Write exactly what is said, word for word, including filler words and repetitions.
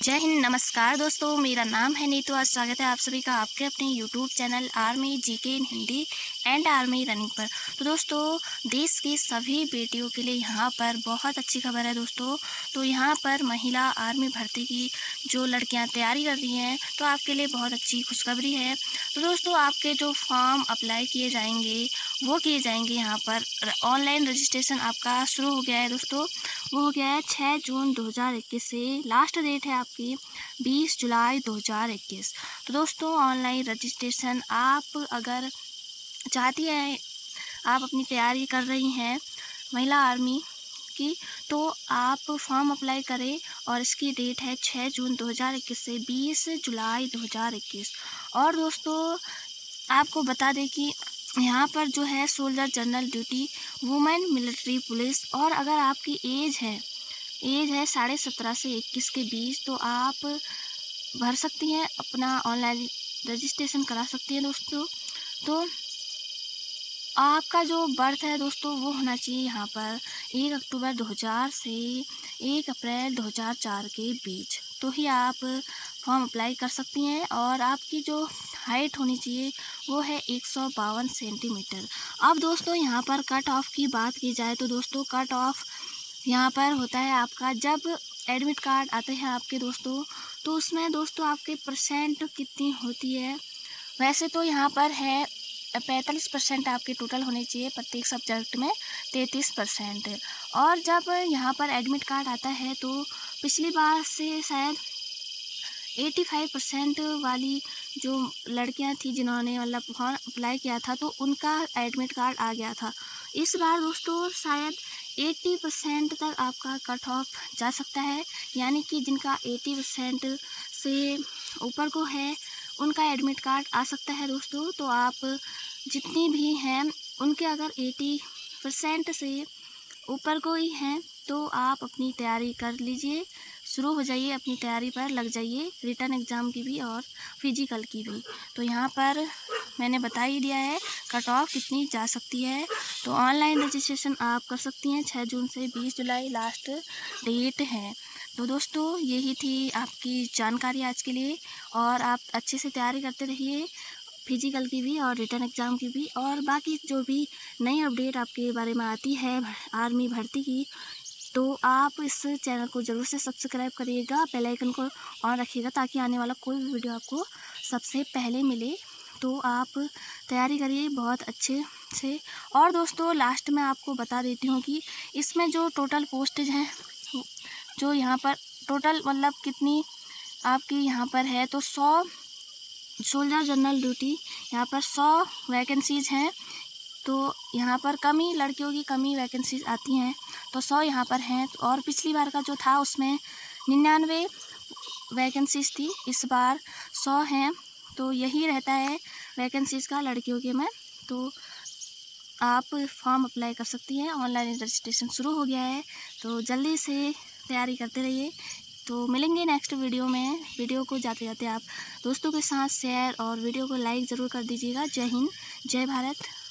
जय हिंद। नमस्कार दोस्तों, मेरा नाम है नीतू। आज स्वागत है आप सभी का आपके अपने YouTube channel army GK in Hindi and army running पर। तो दोस्तों, देश की सभी बेटियों के लिए यहाँ पर बहुत अच्छी खबर है दोस्तों। तो यहाँ पर महिला आर्मी भर्ती की जो लड़कियाँ तैयारी कर रही हैं, तो आपके लिए बहुत अच्छी खुशखबरी है। तो दोस्तों, आपके जो फॉर्म अप्लाई किए जाएंगे वो किए जाएंगे यहाँ पर। ऑनलाइन रजिस्ट्रेशन आपका शुरू हो गया है दोस्तों। वो हो गया है छः जून दो हज़ार इक्कीस से। लास्ट डेट है आपकी बीस जुलाई दो हज़ार इक्कीस। तो दोस्तों, ऑनलाइन रजिस्ट्रेशन आप अगर चाहती हैं, आप अपनी तैयारी कर रही हैं महिला आर्मी की, तो आप फॉर्म अप्लाई करें। और इसकी डेट है छः जून दो हज़ार इक्कीस से बीस जुलाई दो हज़ार इक्कीस। और दोस्तों, आपको बता दें कि यहाँ पर जो है soldier general duty, women military police, और अगर आपकी एज है एज है साढ़े सत्रह से इक्कीस के बीच, तो आप भर सकती हैं, अपना ऑनलाइन रजिस्ट्रेशन करा सकती हैं दोस्तों। तो आपका जो बर्थ है दोस्तों वो होना चाहिए यहाँ पर एक अक्टूबर दो हज़ार से एक अप्रैल दो हज़ार चार के बीच, तो ही आप फॉर्म अप्लाई कर सकती हैं। और आपकी जो हाइट होनी चाहिए वो है एक सौ बावन सेंटीमीटर। अब दोस्तों, यहाँ पर कट ऑफ की बात की जाए तो दोस्तों, कट ऑफ यहाँ पर होता है आपका जब एडमिट कार्ड आते हैं आपके दोस्तों, तो उसमें दोस्तों आपके परसेंट कितनी होती है। वैसे तो यहाँ पर है पैंतालीस परसेंट आपके टोटल होने चाहिए प्रत्येक सब्जेक्ट में, तैंतीस परसेंट। और जब यहाँ पर एडमिट कार्ड आता है तो पिछली बार से शायद पचासी परसेंट वाली जो लड़कियां थी जिन्होंने मतलब फॉर्म अप्लाई किया था, तो उनका एडमिट कार्ड आ गया था। इस बार दोस्तों शायद अस्सी परसेंट तक आपका कट ऑफ जा सकता है, यानी कि जिनका अस्सी परसेंट से ऊपर को है उनका एडमिट कार्ड आ सकता है दोस्तों। तो आप जितनी भी हैं उनके अगर अस्सी परसेंट से ऊपर को ही हैं तो आप अपनी तैयारी कर लीजिए, शुरू हो जाइए, अपनी तैयारी पर लग जाइए, रिटर्न एग्ज़ाम की भी और फिजिकल की भी। तो यहाँ पर मैंने बता ही दिया है कट ऑफ कितनी जा सकती है। तो ऑनलाइन रजिस्ट्रेशन आप कर सकती हैं छः जून से बीस जुलाई लास्ट डेट है। तो दोस्तों, यही थी आपकी जानकारी आज के लिए, और आप अच्छे से तैयारी करते रहिए फिजिकल की भी और रिटर्न एग्ज़ाम की भी। और बाकी जो भी नई अपडेट आपके बारे में आती है आर्मी भर्ती की, तो आप इस चैनल को ज़रूर से सब्सक्राइब करिएगा, बेल आइकन को ऑन रखिएगा, ताकि आने वाला कोई भी वीडियो आपको सबसे पहले मिले। तो आप तैयारी करिए बहुत अच्छे से। और दोस्तों, लास्ट में आपको बता देती हूँ कि इसमें जो टोटल पोस्टेज हैं, जो यहाँ पर टोटल मतलब कितनी आपकी यहाँ पर है, तो सौ सोल्जर जनरल ड्यूटी यहाँ पर सौ वैकेंसीज़ हैं। तो यहाँ पर कमी लड़कियों की कमी वैकेंसीज आती हैं, तो सौ यहाँ पर हैं। और पिछली बार का जो था उसमें निन्यानवे वैकेंसीज थी, इस बार सौ हैं। तो यही रहता है वैकेंसीज का लड़कियों के में। तो आप फॉर्म अप्लाई कर सकती हैं, ऑनलाइन रजिस्ट्रेशन शुरू हो गया है, तो जल्दी से तैयारी करते रहिए। तो मिलेंगे नेक्स्ट वीडियो में। वीडियो को जाते जाते आप दोस्तों के साथ शेयर और वीडियो को लाइक ज़रूर कर दीजिएगा। जय हिंद, जय भारत।